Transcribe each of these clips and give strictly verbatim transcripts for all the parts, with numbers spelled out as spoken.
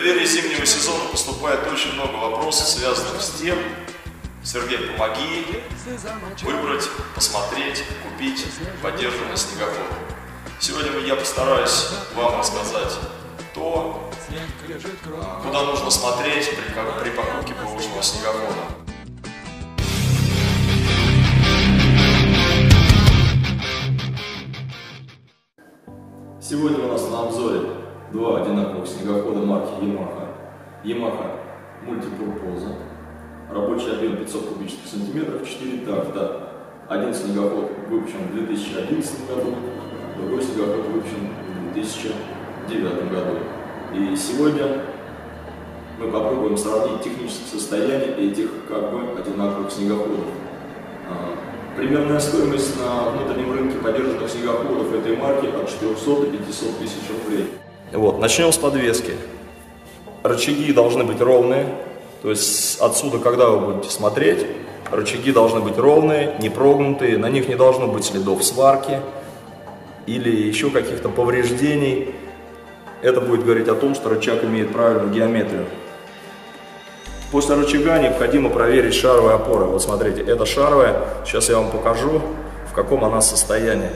преддверии зимнего сезона поступает очень много вопросов, связанных с тем, Сергей, помоги выбрать, посмотреть, купить подержанный снегоход. Сегодня я постараюсь вам рассказать то, куда нужно смотреть при, при покупке бэушного снегохода. Сегодня у нас на обзоре два одинаковых снегохода марки Yamaha. Yamaha Multipurpose. Рабочий объем пятьсот кубических сантиметров, четыре такта. Один снегоход выпущен в две тысячи одиннадцатом году, другой снегоход выпущен в две тысячи девятом году. И сегодня мы попробуем сравнить техническое состояние этих как бы одинаковых снегоходов. Примерная стоимость на внутреннем рынке подержанных снегоходов этой марки от четырёхсот до пятисот тысяч рублей. Вот, начнем с подвески. Рычаги должны быть ровные, то есть отсюда, когда вы будете смотреть, рычаги должны быть ровные, не прогнутые, на них не должно быть следов сварки или еще каких-то повреждений. Это будет говорить о том, что рычаг имеет правильную геометрию. После рычага необходимо проверить шаровые опоры. Вот смотрите, это шаровая. Сейчас я вам покажу, в каком она состоянии.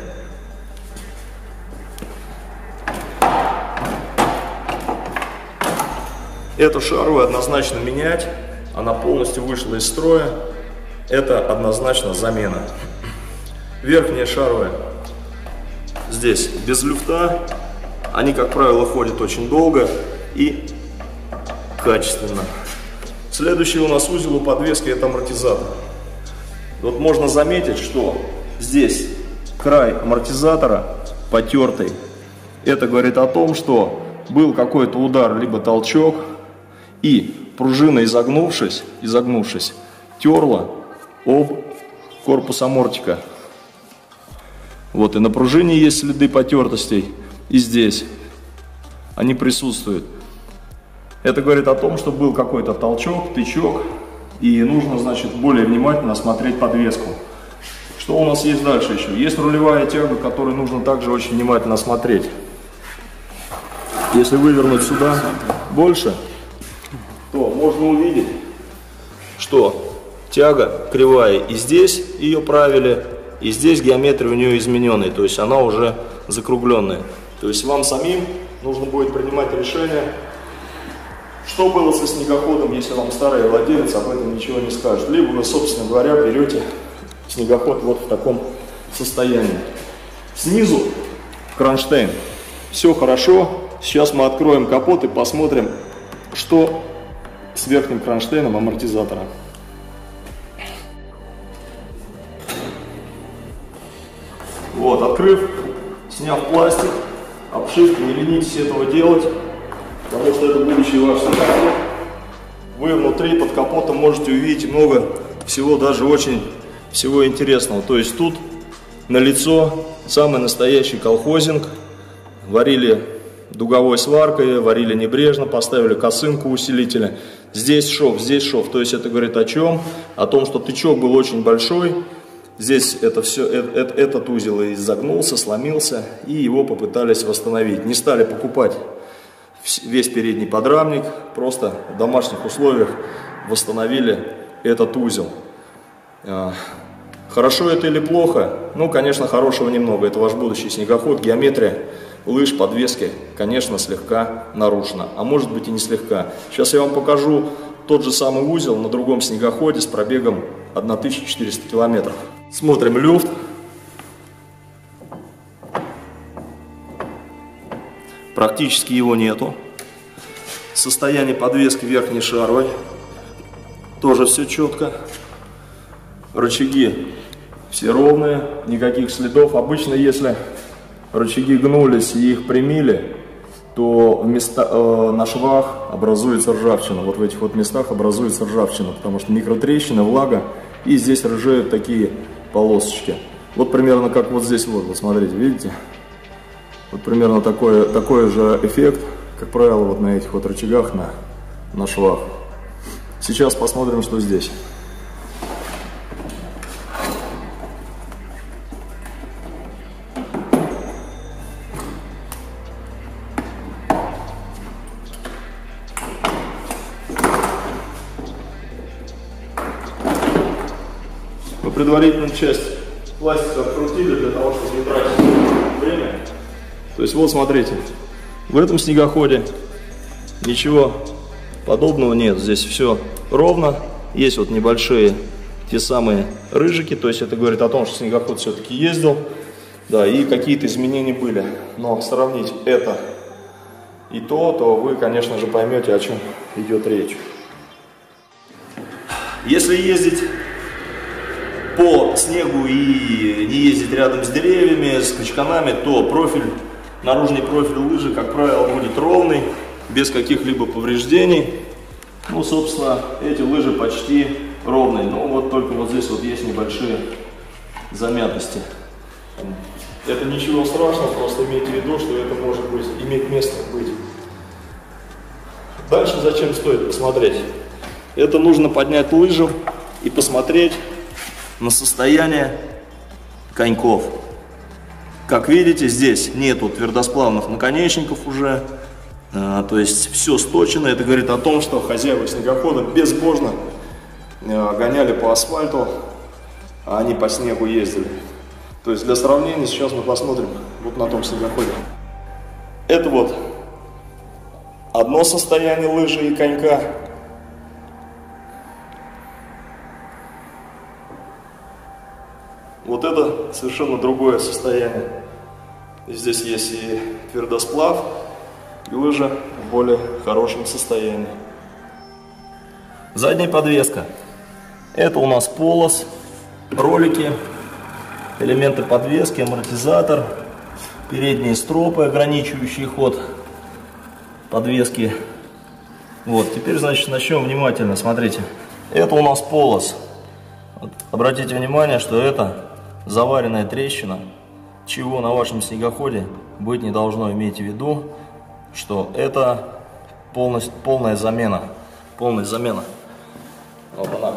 Эту шаровую однозначно менять. Она полностью вышла из строя. Это однозначно замена. Верхняя шаровая здесь без люфта. Они, как правило, ходят очень долго и качественно. Следующий у нас узел у подвески — это амортизатор. Вот можно заметить, что здесь край амортизатора потертый. Это говорит о том, что был какой-то удар либо толчок, и пружина, изогнувшись, изогнувшись, терла об корпус амортика. Вот и на пружине есть следы потертостей, и здесь они присутствуют. Это говорит о том, что был какой-то толчок, тычок, и нужно, значит, более внимательно осмотреть подвеску. Что у нас есть дальше еще? Есть рулевая тяга, которую нужно также очень внимательно осмотреть. Если вывернуть сюда больше, то можно увидеть, что тяга кривая, и здесь ее правили, и здесь геометрия у нее измененная, то есть она уже закругленная. То есть вам самим нужно будет принимать решение, что было со снегоходом, если вам старый владелец об этом ничего не скажет. Либо вы, собственно говоря, берете снегоход вот в таком состоянии. Снизу кронштейн. Все хорошо. Сейчас мы откроем капот и посмотрим, что с верхним кронштейном амортизатора. Вот, открыв, сняв пластик, обшивку, не ленитесь этого делать, потому что это будущий ваш снегоход. Вы внутри под капотом можете увидеть много всего, даже очень всего интересного. То есть тут налицо самый настоящий колхозинг. Варили дуговой сваркой, варили небрежно, поставили косынку усилителя. Здесь шов, здесь шов. То есть это говорит о чем? О том, что тычок был очень большой. Здесь это все, этот, этот узел изогнулся, сломился, и его попытались восстановить. Не стали покупать весь передний подрамник, просто в домашних условиях восстановили этот узел. Хорошо это или плохо? Ну, конечно, хорошего немного. Это ваш будущий снегоход. Геометрия лыж, подвески, конечно, слегка нарушена, а может быть и не слегка. Сейчас я вам покажу тот же самый узел на другом снегоходе с пробегом тысяча четыреста километров. Смотрим люфт. Практически его нету. Состояние подвески верхней шаровой. Тоже все четко. Рычаги все ровные, никаких следов. Обычно, если рычаги гнулись и их примили, то вместо, э, на швах образуется ржавчина. Вот в этих вот местах образуется ржавчина, потому что микротрещина, влага, и здесь рыжеют такие полосочки. Вот примерно как вот здесь вот, вот смотрите, видите? Вот примерно такой, такой же эффект, как правило, вот на этих вот рычагах, на, на швах. Сейчас посмотрим, что здесь. предварительную часть пластика открутили для того, чтобы не тратить время. То есть вот смотрите, в этом снегоходе ничего подобного нет. Здесь все ровно. Есть вот небольшие те самые рыжики, то есть это говорит о том, что снегоход все-таки ездил. Да, и какие-то изменения были. Но сравнить это и то, то вы, конечно же, поймете, о чем идет речь. Если ездить по снегу и не ездить рядом с деревьями, с качканами, то профиль, наружный профиль лыжи, как правило, будет ровный, без каких-либо повреждений. Ну, собственно, эти лыжи почти ровные, но вот только вот здесь вот есть небольшие замятости. Это ничего страшного, просто имейте в виду, что это может быть, иметь место быть. Дальше зачем стоит посмотреть? Это нужно поднять лыжу и посмотреть на состояние коньков. Как видите, здесь нету твердосплавных наконечников уже, а, то есть все сточено. Это говорит о том, что хозяева снегохода безбожно а, гоняли по асфальту, а они по снегу ездили. То есть для сравнения сейчас мы посмотрим вот на том снегоходе. Это вот одно состояние лыжи и конька. Вот это совершенно другое состояние. Здесь есть и твердосплав, и лыжа в более хорошем состоянии. Задняя подвеска. Это у нас полос, ролики, элементы подвески, амортизатор, передние стропы, ограничивающие ход подвески. Вот, теперь, значит, начнем внимательно. Смотрите, это у нас полос. Вот, обратите внимание, что это заваренная трещина, чего на вашем снегоходе быть не должно. Имейте в виду, что это полностью, полная замена. Полная замена. Вот она.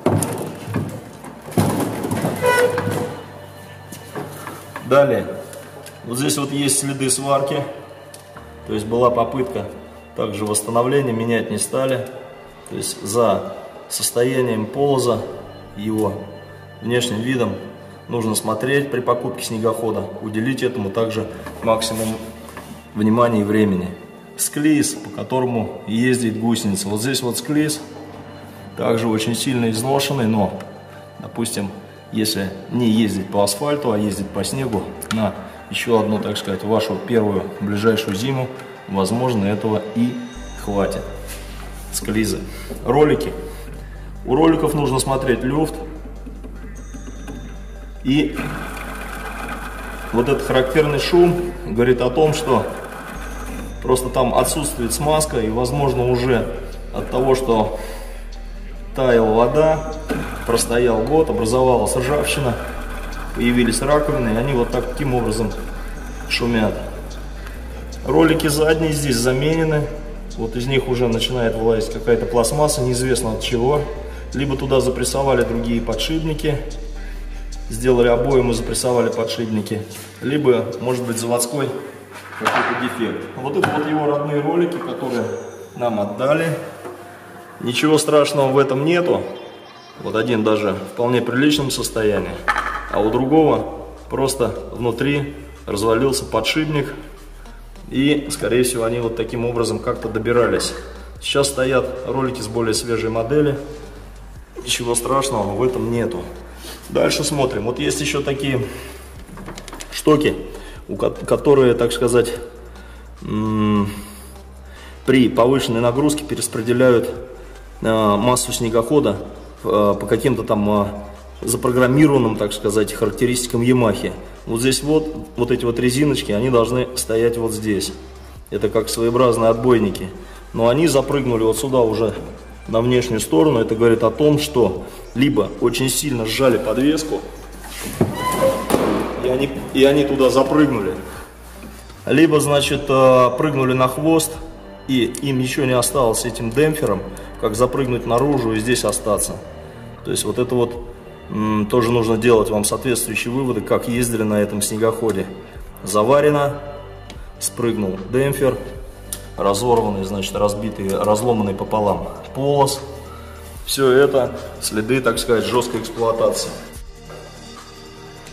Далее, вот здесь вот есть следы сварки, то есть была попытка также восстановления, менять не стали. То есть за состоянием полоза, его внешним видом нужно смотреть при покупке снегохода, уделить этому также максимум внимания и времени. Склиз, по которому ездит гусеница. Вот здесь вот склиз, также очень сильно изношенный, но, допустим, если не ездить по асфальту, а ездить по снегу на еще одну, так сказать, вашу первую ближайшую зиму, возможно, этого и хватит. Склизы. Ролики. У роликов нужно смотреть люфт. И вот этот характерный шум говорит о том, что просто там отсутствует смазка, и, возможно, уже от того, что таяла вода, простоял год, образовалась ржавчина, появились раковины, и они вот таким образом шумят. Ролики задние здесь заменены, вот из них уже начинает вылазить какая-то пластмасса, неизвестно от чего. Либо туда запрессовали другие подшипники, сделали обоим и запрессовали подшипники, либо, может быть, заводской какой-то дефект. Вот это вот его родные ролики, которые нам отдали. Ничего страшного в этом нету. Вот один даже в вполне приличном состоянии, а у другого просто внутри развалился подшипник, и, скорее всего, они вот таким образом как-то добирались. Сейчас стоят ролики с более свежей модели. Ничего страшного в этом нету. Дальше смотрим. Вот есть еще такие штоки, которые, так сказать, при повышенной нагрузке перераспределяют массу снегохода по каким-то там запрограммированным, так сказать, характеристикам Ямахи. Вот здесь вот, вот эти вот резиночки, они должны стоять вот здесь. Это как своеобразные отбойники. Но они запрыгнули вот сюда уже на внешнюю сторону. Это говорит о том, что либо очень сильно сжали подвеску, и они, и они туда запрыгнули, либо, значит, прыгнули на хвост, и им ничего не осталось с этим демпфером, как запрыгнуть наружу и здесь остаться. То есть вот это вот м, тоже нужно делать вам соответствующие выводы, как ездили на этом снегоходе. Заварено, спрыгнул демпфер, разорванный, значит, разбитый, разломанный пополам полос. Все это следы, так сказать, жесткой эксплуатации.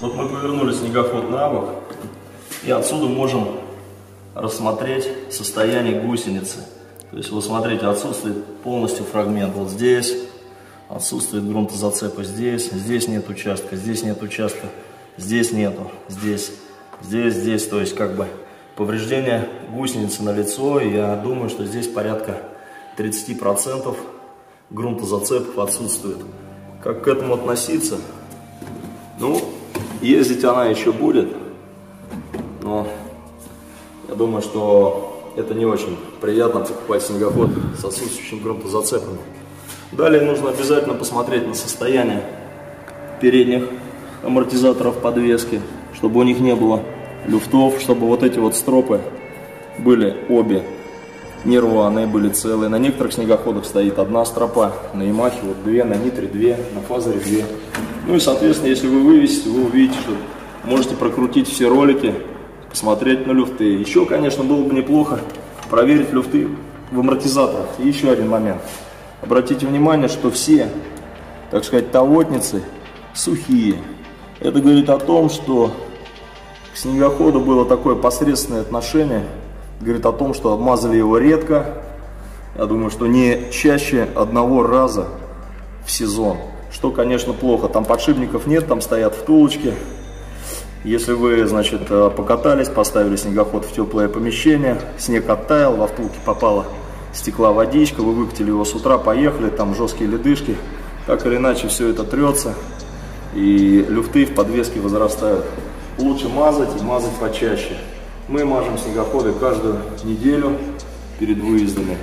Вот мы повернули снегоход на бок, и отсюда можем рассмотреть состояние гусеницы. То есть, вы смотрите, отсутствует полностью фрагмент вот здесь, отсутствует грунтозацепа здесь, здесь нет участка, здесь нет участка, здесь нету, здесь, здесь, здесь. То есть, как бы повреждение гусеницы на лицо, и я думаю, что здесь порядка тридцати процентов грунтозацепов отсутствует. Как к этому относиться? Ну, ездить она еще будет, но я думаю, что это не очень приятно покупать снегоход с отсутствующими грунтозацепами. Далее нужно обязательно посмотреть на состояние передних амортизаторов подвески, чтобы у них не было люфтов, чтобы вот эти вот стропы были обе не рваные, были целые. На некоторых снегоходах стоит одна стропа, на Ямахе вот две, на Нитре две, на Фазере две. Ну и, соответственно, если вы вывесите, вы увидите, что можете прокрутить все ролики, посмотреть на люфты. Еще, конечно, было бы неплохо проверить люфты в амортизаторах. И еще один момент. Обратите внимание, что все, так сказать, тавотницы сухие. Это говорит о том, что к снегоходу было такое посредственное отношение. Говорит о том, что обмазали его редко. Я думаю, что не чаще одного раза в сезон. Что, конечно, плохо. Там подшипников нет, там стоят втулочки. Если вы, значит, покатались, поставили снегоход в теплое помещение, снег оттаял, во втулки попала стекла водичка, вы выкатили его с утра, поехали, там жесткие ледышки. Так или иначе все это трется, и люфты в подвеске возрастают. Лучше мазать и мазать почаще. Мы мажем снегоходы каждую неделю перед выездами.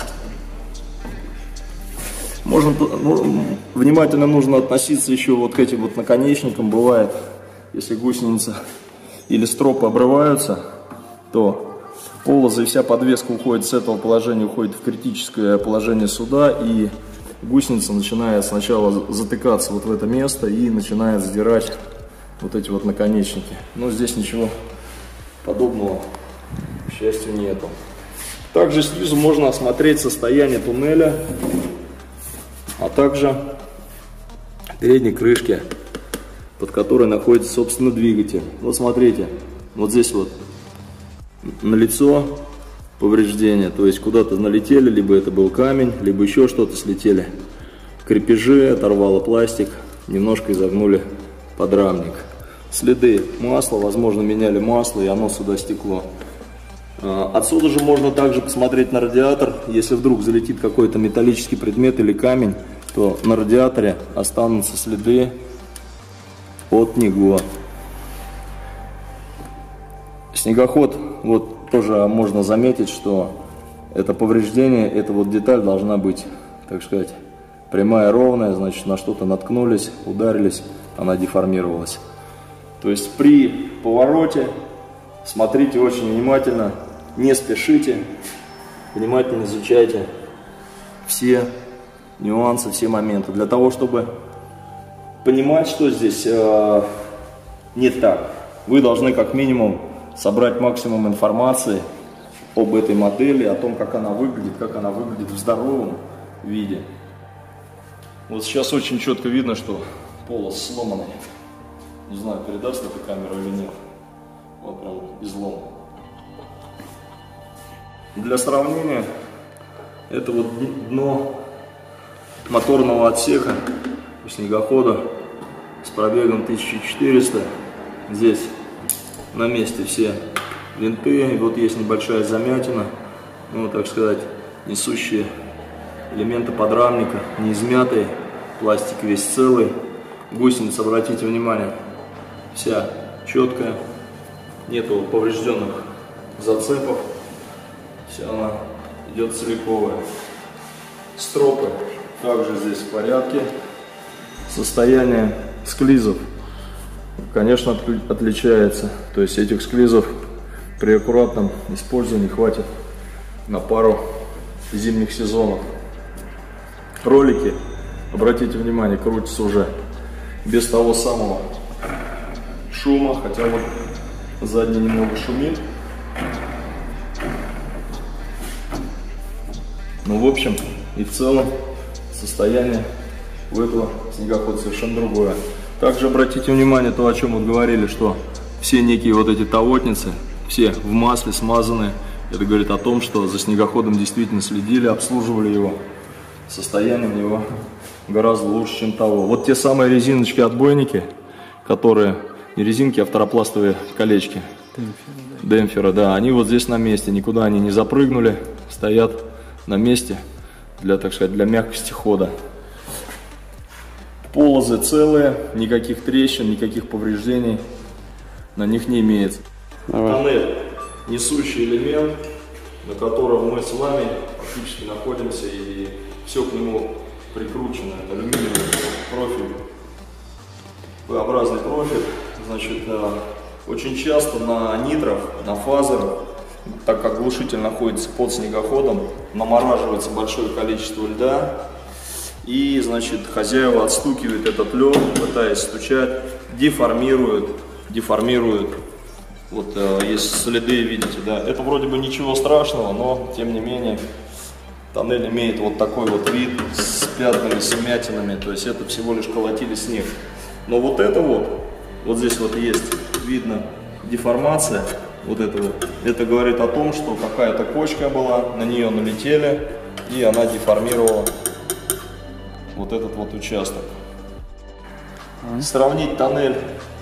Можно, ну, внимательно нужно относиться еще вот к этим вот наконечникам. Бывает, если гусеница или стропы обрываются, то полозы и вся подвеска уходит с этого положения, уходит в критическое положение суда, и гусеница начинает сначала затыкаться вот в это место и начинает сдирать вот эти вот наконечники. Но здесь ничего подобного, к счастью, нету. Также снизу можно осмотреть состояние туннеля, а также передней крышки, под которой находится, собственно, двигатель. Вот смотрите, вот здесь вот налицо повреждения, то есть куда-то налетели, либо это был камень, либо еще что-то слетели. Крепежи, оторвало пластик, немножко изогнули подрамник. Следы масла, возможно, меняли масло, и оно сюда стекло. Отсюда же можно также посмотреть на радиатор. Если вдруг залетит какой-то металлический предмет или камень, то на радиаторе останутся следы от него. Снегоход, вот тоже можно заметить, что это повреждение, эта вот деталь должна быть, так сказать, прямая, ровная, значит, на что-то наткнулись, ударились, она деформировалась. То есть при повороте смотрите очень внимательно, не спешите, внимательно изучайте все нюансы, все моменты, для того, чтобы понимать, что здесь э, не так. Вы должны как минимум собрать максимум информации об этой модели, о том, как она выглядит, как она выглядит в здоровом виде. Вот сейчас очень четко видно, что полос сломанный. Не знаю, передаст эта камера или нет. Вот прям излом. Для сравнения, это вот дно моторного отсека у снегохода с пробегом тысяча четыреста. Здесь на месте все винты. И вот есть небольшая замятина. Ну, так сказать, несущие элементы подрамника, не измятые. Пластик весь целый. Гусеница, обратите внимание, вся четкая, нету поврежденных зацепов, вся она идет целиковая. Стропы также здесь в порядке. Состояние склизов, конечно, отличается, то есть этих склизов при аккуратном использовании хватит на пару зимних сезонов. Ролики, обратите внимание, крутятся уже без того самого шума, хотя вот задний немного шумит. Но в общем и в целом состояние у этого снегохода совершенно другое. Также обратите внимание то, о чем мы говорили, что все некие вот эти тавотницы, все в масле смазаны. Это говорит о том, что за снегоходом действительно следили, обслуживали его. Состояние у него гораздо лучше, чем того. Вот те самые резиночки-отбойники, которые не резинки, а второпластовые колечки. Демпферы, да, они вот здесь на месте, никуда они не запрыгнули, стоят на месте для, так сказать, для мягкости хода. Полозы целые, никаких трещин, никаких повреждений на них не имеется. Давай. Тоннель, несущий элемент, на котором мы с вами фактически находимся, и все к нему прикручено. Это алюминиевый профиль, V-образный профиль. Значит, очень часто на нитрах, на фазерах, так как глушитель находится под снегоходом, намораживается большое количество льда. И, значит, хозяева отстукивают этот лед, пытаясь стучать, деформируют, деформируют. Вот э, есть следы, видите, да. Это вроде бы ничего страшного, но, тем не менее, тоннель имеет вот такой вот вид с пятнами, с вмятинами. То есть это всего лишь колотили снег. Но вот это вот, вот здесь вот есть, видно, деформация. Вот это вот. Это говорит о том, что какая-то кочка была, на нее налетели, и она деформировала вот этот вот участок. Сравнить тоннель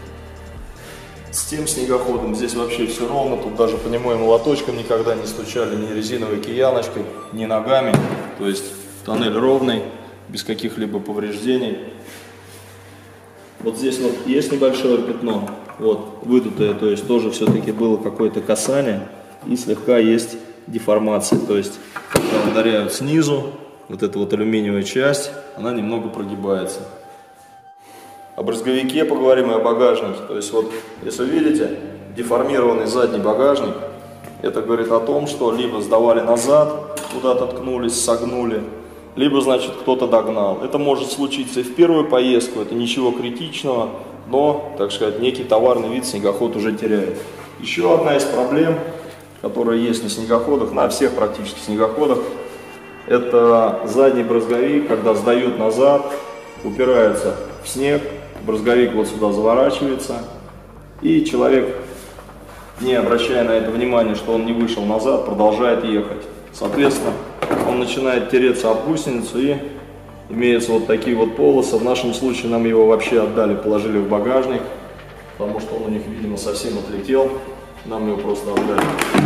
с тем снегоходом, здесь вообще все ровно, тут даже по нему и молоточком никогда не стучали, ни резиновой кияночкой, ни ногами. То есть тоннель ровный, без каких-либо повреждений. Вот здесь вот есть небольшое пятно, вот выдутое, то есть тоже все-таки было какое-то касание, и слегка есть деформация, то есть когда ударяют снизу, вот эта вот алюминиевая часть, она немного прогибается. О брызговике поговорим и о багажнике. То есть вот, если видите, деформированный задний багажник, это говорит о том, что либо сдавали назад, куда-то ткнулись, согнули, либо, значит, кто-то догнал. Это может случиться и в первую поездку, это ничего критичного, но, так сказать, некий товарный вид снегоход уже теряет. Еще одна из проблем, которая есть на снегоходах, на всех практически снегоходах, это задний брызговик, когда сдают назад, упирается в снег, брызговик вот сюда заворачивается, и человек, не обращая на это внимания, что он не вышел назад, продолжает ехать. Соответственно, он начинает тереться об гусеницу, и имеются вот такие вот полосы. В нашем случае нам его вообще отдали, положили в багажник, потому что он у них, видимо, совсем отлетел, нам его просто отдали.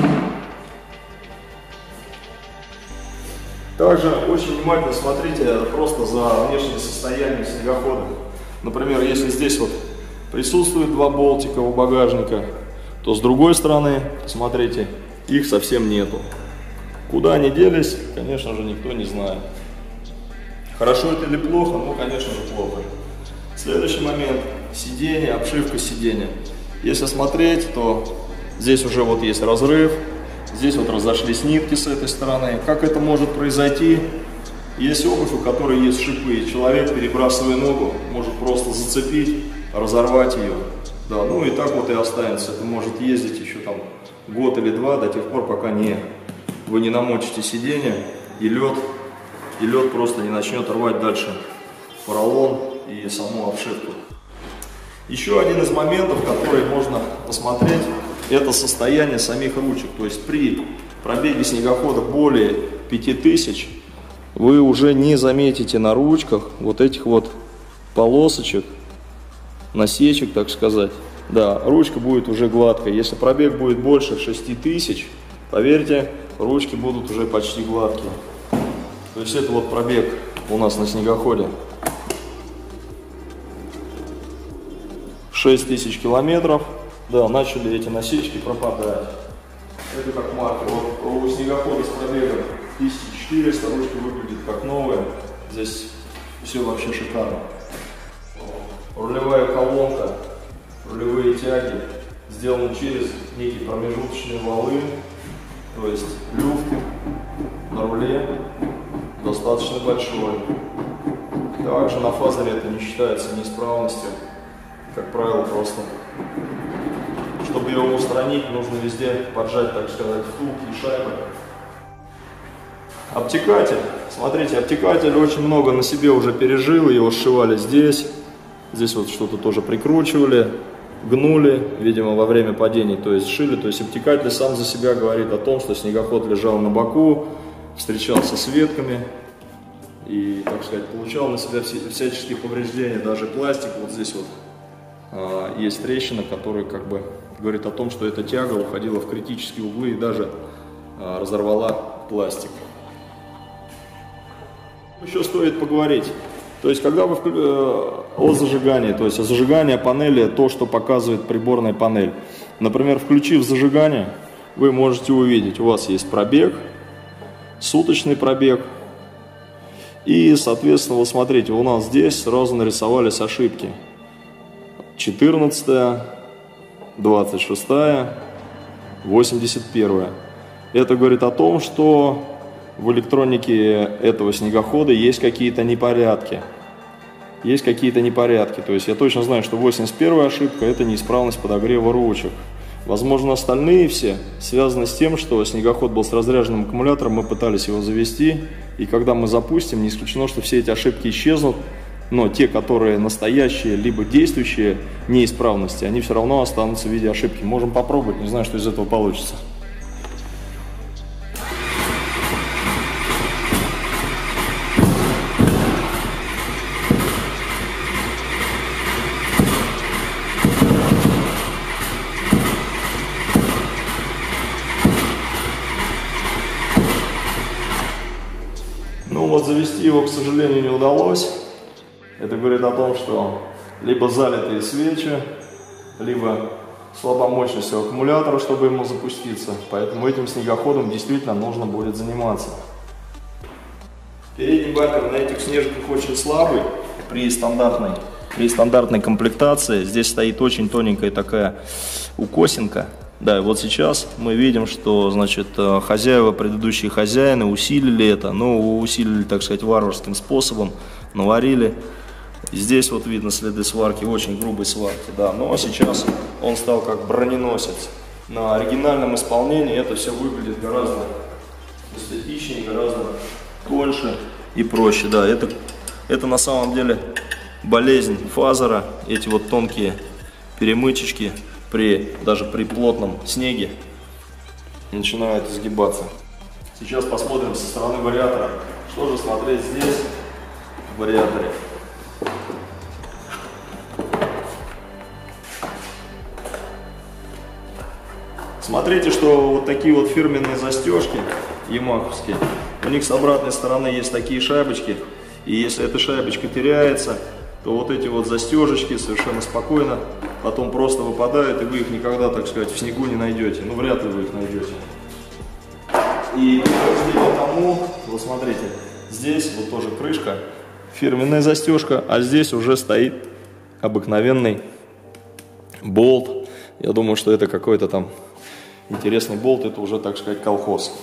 Также очень внимательно смотрите просто за внешним состоянием снегохода. Например, если здесь вот присутствует два болтика у багажника, то с другой стороны, смотрите, их совсем нету. Куда они делись, конечно же, никто не знает. Хорошо это или плохо? Ну, конечно же, плохо. Следующий момент. Сиденье, обшивка сиденья. Если смотреть, то здесь уже вот есть разрыв. Здесь вот разошлись нитки с этой стороны. Как это может произойти? Есть обувь, у которой есть шипы, и человек, перебрасывая ногу, может просто зацепить, разорвать ее. Да, ну и так вот и останется. Это может ездить еще там год или два, до тех пор, пока не, вы не намочите сиденье, и лед, и лед просто не начнет рвать дальше поролон и саму обшивку. Еще один из моментов, который можно посмотреть, это состояние самих ручек. То есть при пробеге снегохода более пяти тысяч вы уже не заметите на ручках вот этих вот полосочек, насечек, так сказать. Да, ручка будет уже гладкой. Если пробег будет больше шести тысяч, поверьте, ручки будут уже почти гладкие. То есть это вот пробег у нас на снегоходе. шесть тысяч километров. Да, начали эти насечки пропадать. Это как маркер. Вот у снегохода с пробегом тысяча четыреста, ручка выглядит как новая. Здесь все вообще шикарно. Рулевая колонка, рулевые тяги сделаны через некие промежуточные валы. То есть люфт на руле достаточно большой. Также на фазере это не считается неисправностью. Как правило, просто, чтобы его устранить, нужно везде поджать, так сказать, втулки и шайбы. Обтекатель. Смотрите, обтекатель очень много на себе уже пережил, его сшивали здесь. Здесь вот что-то тоже прикручивали, гнули, видимо, во время падений, то есть шили. То есть обтекатель сам за себя говорит о том, что снегоход лежал на боку, встречался с ветками и, так сказать, получал на себя всяческие повреждения. Даже пластик, вот здесь вот а, есть трещина, которая как бы говорит о том, что эта тяга уходила в критические углы и даже а, разорвала пластик. Еще стоит поговорить. То есть, когда вы о зажигании, то есть о зажигании панели, то, что показывает приборная панель. Например, включив зажигание, вы можете увидеть, у вас есть пробег, суточный пробег. И, соответственно, вот смотрите, у нас здесь сразу нарисовались ошибки. четырнадцатая, двадцать шестая, восемьдесят первая. Это говорит о том, что в электронике этого снегохода есть какие-то непорядки. Есть какие-то непорядки. То есть я точно знаю, что восемьдесят первая ошибка – это неисправность подогрева ручек. Возможно, остальные все связаны с тем, что снегоход был с разряженным аккумулятором, мы пытались его завести, и когда мы запустим, не исключено, что все эти ошибки исчезнут, но те, которые настоящие, либо действующие неисправности, они все равно останутся в виде ошибки. Можем попробовать, не знаю, что из этого получится. Ну вот завести его, к сожалению, не удалось. Это говорит о том, что либо залитые свечи, либо слабомощность аккумулятора, чтобы ему запуститься. Поэтому этим снегоходом действительно нужно будет заниматься. Передний бампер на этих снежках очень слабый при стандартной, при стандартной комплектации. Здесь стоит очень тоненькая такая укосинка. Да, и вот сейчас мы видим, что, значит, хозяева, предыдущие хозяины усилили это, ну, усилили, так сказать, варварским способом, наварили. Здесь вот видно следы сварки, очень грубой сварки, да, но сейчас он стал как броненосец. На оригинальном исполнении это все выглядит гораздо эстетичнее, гораздо тоньше и проще, да, это, это на самом деле болезнь фазера, эти вот тонкие перемычечки. При, даже при плотном снеге начинают изгибаться. Сейчас посмотрим со стороны вариатора, что же смотреть здесь в вариаторе. Смотрите, что вот такие вот фирменные застежки ямаховские, у них с обратной стороны есть такие шайбочки, и если эта шайбочка теряется, то вот эти вот застежечки совершенно спокойно потом просто выпадают, и вы их никогда, так сказать, в снегу не найдете. Ну, вряд ли вы их найдете. И подтверждение тому, вот смотрите, здесь вот тоже крышка, фирменная застежка, а здесь уже стоит обыкновенный болт. Я думаю, что это какой-то там интересный болт, это уже, так сказать, колхоз.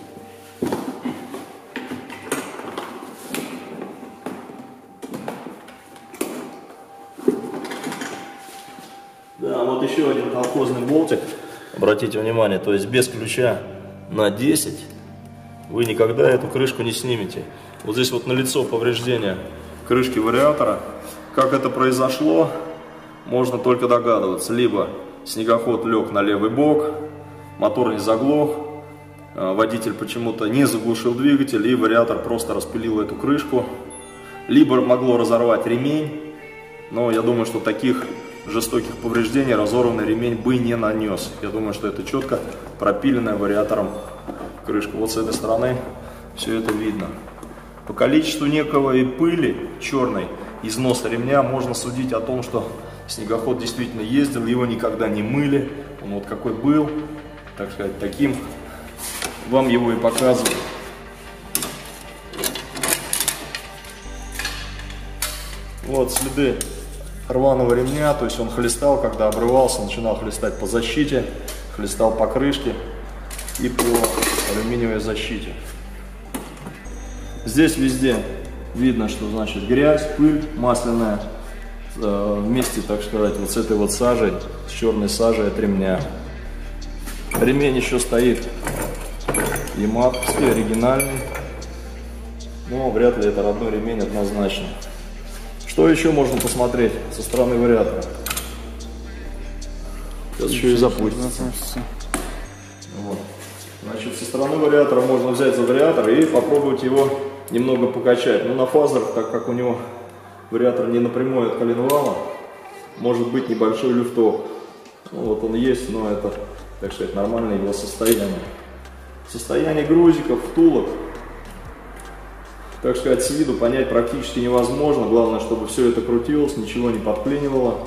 Да, вот еще один колхозный болтик, обратите внимание, то есть без ключа на десять вы никогда эту крышку не снимете. Вот здесь вот налицо повреждение крышки вариатора. Как это произошло, можно только догадываться. Либо снегоход лег на левый бок, мотор не заглох, водитель почему-то не заглушил двигатель, и вариатор просто распилил эту крышку. Либо могло разорвать ремень, но я думаю, что таких жестоких повреждений разорванный ремень бы не нанес. Я думаю, что это четко пропиленная вариатором крышка. Вот с этой стороны все это видно. По количеству некого и пыли черной износа ремня можно судить о том, что снегоход действительно ездил, его никогда не мыли. Он вот какой был, так сказать, таким вам его и показывают. Вот следы рваного ремня, то есть он хлестал, когда обрывался, начинал хлестать по защите, хлестал по крышке и по алюминиевой защите. Здесь везде видно, что значит грязь, пыль масляная, э, вместе, так сказать, вот с этой вот сажей, с черной сажей от ремня. Ремень еще стоит ямаховский, оригинальный, но вряд ли это родной ремень однозначно. Что еще можно посмотреть со стороны вариатора? Сейчас еще и запустится. Вот. Значит, со стороны вариатора можно взять за вариатор и попробовать его немного покачать. Но на фазерах, так как у него вариатор не напрямую от коленвала, может быть небольшой люфток. Ну, вот он есть, но это, так сказать, нормальное его состояние. Состояние грузиков, втулок, так сказать, с виду понять практически невозможно. Главное, чтобы все это крутилось, ничего не подклинивало.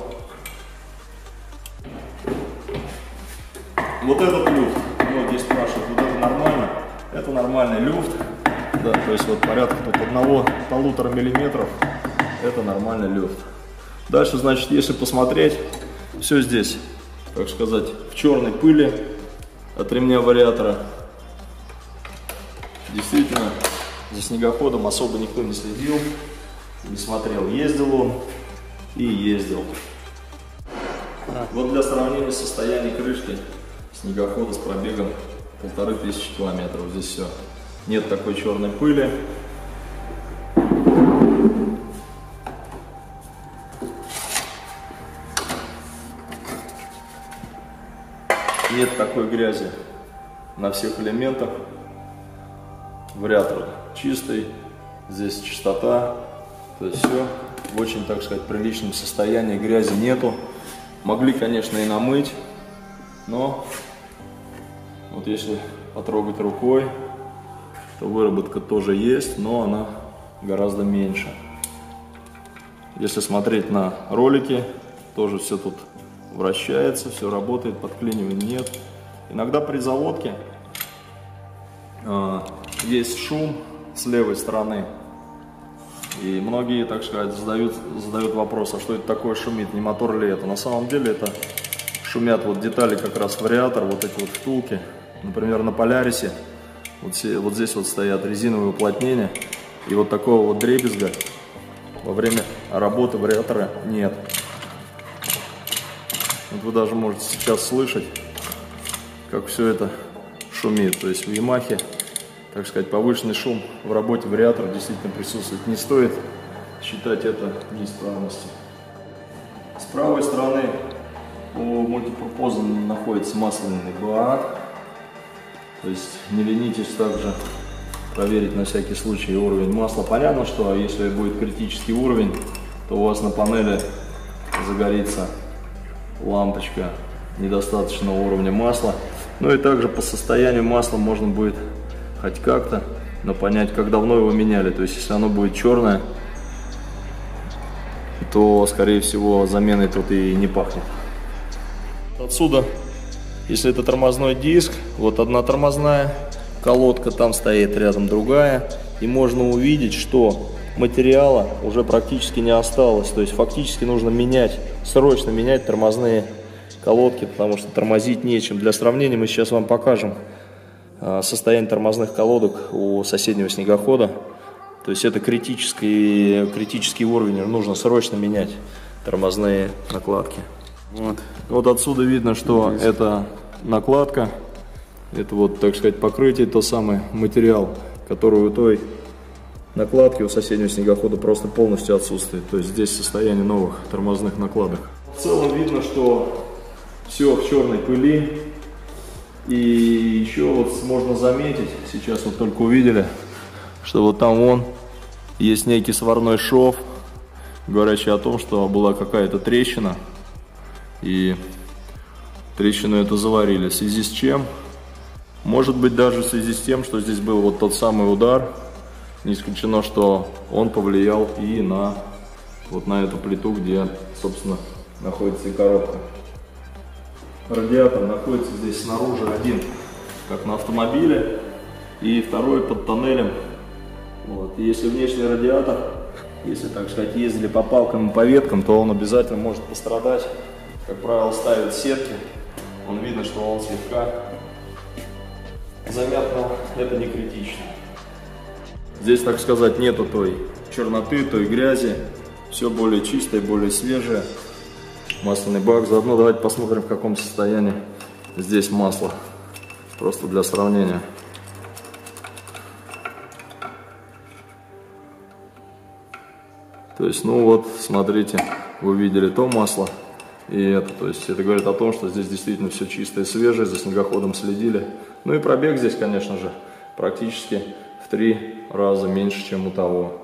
Вот этот люфт, многие спрашивают, вот это нормально? Это нормальный люфт, да, то есть вот порядка тут одного-полутора миллиметров, это нормальный люфт. Дальше, значит, если посмотреть, все здесь, так сказать, в черной пыли от ремня вариатора. Действительно, за снегоходом особо никто не следил, не смотрел, ездил он и ездил. Вот для сравнения состояния крышки снегохода с пробегом полторы тысячи километров. Здесь все. Нет такой черной пыли. Нет такой грязи на всех элементах. Вариатор чистый, здесь чистота, то есть все в очень, так сказать, приличном состоянии, грязи нету. Могли, конечно, и намыть, но вот если потрогать рукой, то выработка тоже есть, но она гораздо меньше. Если смотреть на ролики, тоже все тут вращается, все работает, подклинивания нет. Иногда при заводке э, есть шум с левой стороны, и многие, так сказать, задают, задают вопрос, а что это такое шумит, не мотор ли это? На самом деле это шумят вот детали как раз вариатор, вот эти вот втулки. Например, на Полярисе вот, все, вот здесь вот стоят резиновые уплотнения, и вот такого вот дребезга во время работы вариатора нет. Вот вы даже можете сейчас слышать, как все это шумит. То есть в Ямахе, так сказать, повышенный шум в работе вариатора действительно присутствует. Не стоит считать это неисправностью. С правой стороны у мультипурпоза находится масляный бак. То есть не ленитесь также проверить на всякий случай уровень масла. Понятно, что если будет критический уровень, то у вас на панели загорится лампочка недостаточного уровня масла. Ну и также по состоянию масла можно будет хоть как-то, но понять, как давно его меняли. То есть если оно будет черное, то скорее всего заменой тут и не пахнет. Отсюда, если это тормозной диск, вот одна тормозная колодка, там стоит рядом другая, и можно увидеть, что материала уже практически не осталось. То есть фактически нужно менять, срочно менять тормозные колодки, потому что тормозить нечем. Для сравнения мы сейчас вам покажем состояние тормозных колодок у соседнего снегохода. То есть это критический, критический уровень, нужно срочно менять тормозные накладки. Вот, вот отсюда видно, что здесь это накладка, это вот, так сказать, покрытие, тот самый материал, который у той накладки у соседнего снегохода просто полностью отсутствует. То есть здесь состояние новых тормозных накладок. В целом видно, что все в черной пыли. И еще вот можно заметить, сейчас вот только увидели, что вот там вон есть некий сварной шов, говорящий о том, что была какая-то трещина. И трещину эту заварили. В связи с чем? Может быть, даже в связи с тем, что здесь был вот тот самый удар. Не исключено, что он повлиял и на вот на эту плиту, где, собственно, находится и коробка. Радиатор находится здесь снаружи один, как на автомобиле, и второй под тоннелем. Вот. И если внешний радиатор, если, так сказать, ездили по палкам и по веткам, то он обязательно может пострадать. Как правило, ставят сетки, он видно, что он слегка замят, это не критично. Здесь, так сказать, нету той черноты, той грязи, все более чистое, более свежее. Масляный бак. Заодно давайте посмотрим, в каком состоянии здесь масло, просто для сравнения. То есть, ну вот, смотрите, вы видели то масло и это. То есть, это говорит о том, что здесь действительно все чистое и свежее, за снегоходом следили. Ну и пробег здесь, конечно же, практически в три раза меньше, чем у того.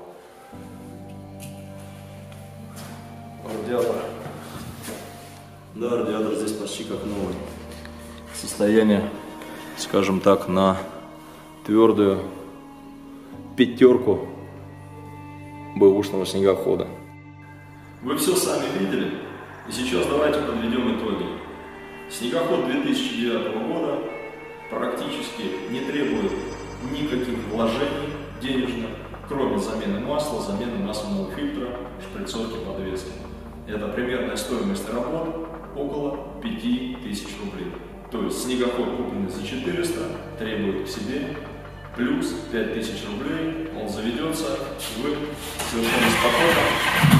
Радиатор. Да, радиатор здесь почти как новый. Состояние, скажем так, на твердую пятерку бэушного снегохода. Вы все сами видели, и сейчас давайте подведем итоги. Снегоход две тысячи девятого года практически не требует никаких вложений денежных, кроме замены масла, замены масляного фильтра, шприцовки, подвески. Это примерная стоимость работ около пяти тысяч рублей. То есть снегоход, купленный за четыреста, требует к себе плюс пять тысяч рублей, он заведется, и вы совершенно спокойно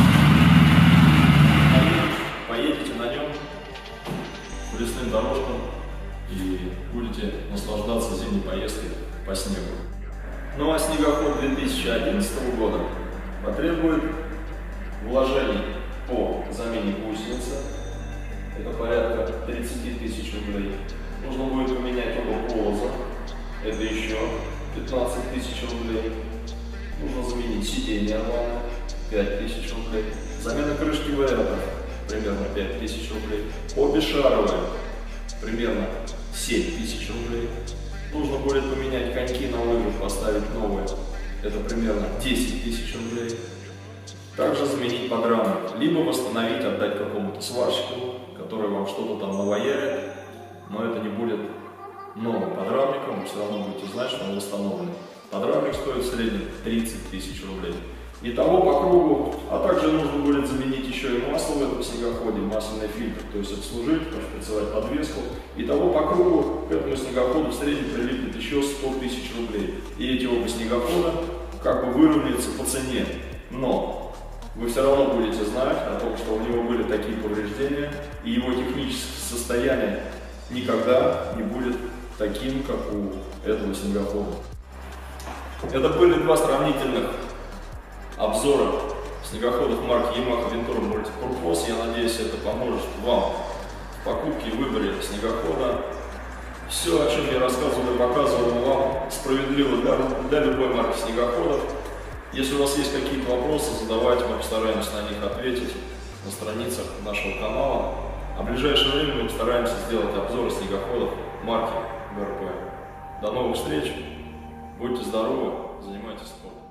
поедете на нем по лесным дорожкам и будете наслаждаться зимней поездкой по снегу. Ну а снегоход две тысячи одиннадцатого года потребует вложений по замене гусеницы, это порядка тридцати тысяч рублей. Нужно будет поменять оба полоза, это еще пятнадцать тысяч рублей. Нужно заменить сиденье нормально, пять тысяч рублей. Замена крышки вариаторов, примерно пять тысяч рублей. Обе шаровые, примерно семь тысяч рублей. Нужно будет поменять коньки на лыжах, поставить новые, это примерно десять тысяч рублей. Также заменить подрамник, либо восстановить, отдать какому-то сварщику, который вам что-то там наваярит, но это не будет новым подрамником, вы все равно будете знать, что он восстановлен. Подрамник стоит в среднем тридцать тысяч рублей. Итого по кругу, а также нужно будет заменить еще и масло в этом снегоходе, масляный фильтр, то есть обслужить, пошприцевать подвеску. Итого по кругу к этому снегоходу в среднем прилипнет еще сто тысяч рублей. И эти оба снегохода как бы выровняются по цене. Но вы все равно будете знать о том, что у него были такие повреждения, и его техническое состояние никогда не будет таким, как у этого снегохода. Это были два сравнительных обзора снегоходов марки Yamaha Ventura Multipurpose. Я надеюсь, это поможет вам в покупке и выборе снегохода. Все, о чем я рассказывал и показывал вам, справедливо для, для любой марки снегоходов. Если у вас есть какие-то вопросы, задавайте, мы постараемся на них ответить на страницах нашего канала. А в ближайшее время мы постараемся сделать обзоры снегоходов марки ВРП. До новых встреч, будьте здоровы, занимайтесь спортом.